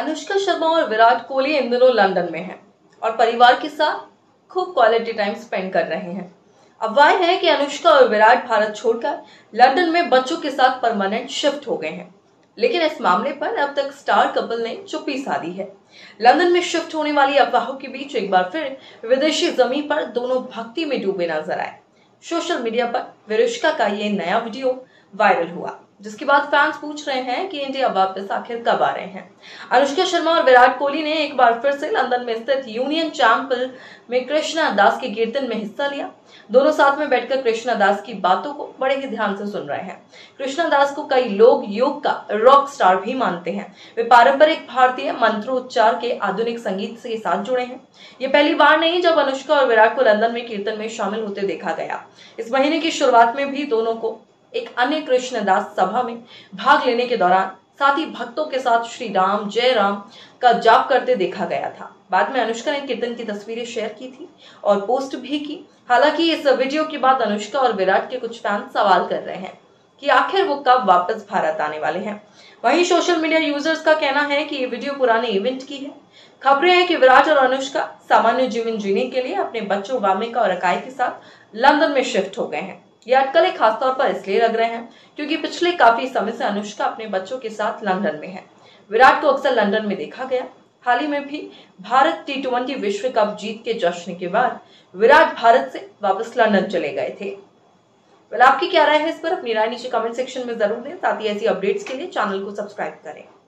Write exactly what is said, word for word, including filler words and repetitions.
अनुष्का शर्मा और विराट कोहली इन दिनों लंदन में हैं और परिवार के साथ खूब क्वालिटी टाइम स्पेंड कर रहे हैं। अफवाह है कि अनुष्का और विराट भारत छोड़कर लंदन में बच्चों के साथ परमानेंट शिफ्ट हो गए हैं, लेकिन इस मामले पर अब तक स्टार कपल ने चुप्पी साधी है। लंदन में शिफ्ट होने वाली अफवाहों के बीच एक बार फिर विदेशी जमीन पर दोनों भक्ति में डूबे नजर आए। सोशल मीडिया पर विरुष्का का ये नया वीडियो वायरल हुआ, जिसके बाद फैंस पूछ रहे हैं कि इंडिया वापस आखिर कब आ रहे हैं। अनुष्का शर्मा और विराट कोहली ने एक बार फिर से लंदन में स्थित यूनियन चैपल में कृष्णा दास के कीर्तन में हिस्सा लिया। दोनों साथ में बैठकर कृष्णा दास की बातों को बड़े ही ध्यान से सुन रहे हैं। कृष्णा दास को कई लोग योग का रॉक स्टार भी मानते हैं। वे पारंपरिक भारतीय मंत्रोच्चार के आधुनिक संगीत के साथ जुड़े हैं। ये पहली बार नहीं जब अनुष्का और विराट को लंदन में कीर्तन में शामिल होते देखा गया। इस महीने की शुरुआत में भी दोनों को एक अन्य कृष्णदास सभा में भाग लेने के दौरान साथ ही भक्तों के साथ श्री राम जय राम का जाप करते देखा गया था। बाद में अनुष्का ने कीर्तन की तस्वीरें शेयर की थी और पोस्ट भी की। हालांकि इस वीडियो के बाद अनुष्का और विराट के कुछ फैन सवाल कर रहे हैं कि आखिर वो कब वापस भारत आने वाले हैं। वहीं सोशल मीडिया यूजर्स का कहना है कि ये वीडियो पुराने इवेंट की है। खबरें हैं कि विराट और अनुष्का सामान्य जीवन जीने के लिए अपने बच्चों वामिका और अकाई के साथ लंदन में शिफ्ट हो गए हैं। ये अटकलें खासतौर पर इसलिए लग रहे हैं क्योंकि पिछले काफी समय से अनुष्का अपने बच्चों के साथ लंदन में है। विराट को अक्सर लंदन में देखा गया। हाल ही में भी भारत टी ट्वेंटी विश्व कप जीत के जश्न के बाद विराट भारत से वापस लंदन चले गए थे। वेल, आपकी क्या राय है इस पर? अपनी राय नीचे कमेंट सेक्शन में जरूर दें। साथ ही ऐसी अपडेट्स के लिए चैनल को सब्सक्राइब करें।